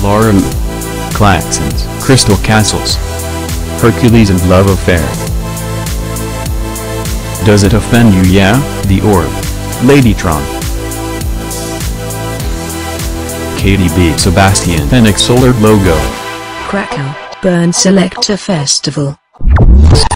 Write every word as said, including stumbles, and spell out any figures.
Laura Wu, Klaxons, Crystal Castles, Hercules and Love Affair. Does it offend you? Yeah, The Orb, Ladytron, Katy B. Sebastian Phoenix Solar Logo, Krakow, Burn Selector Festival.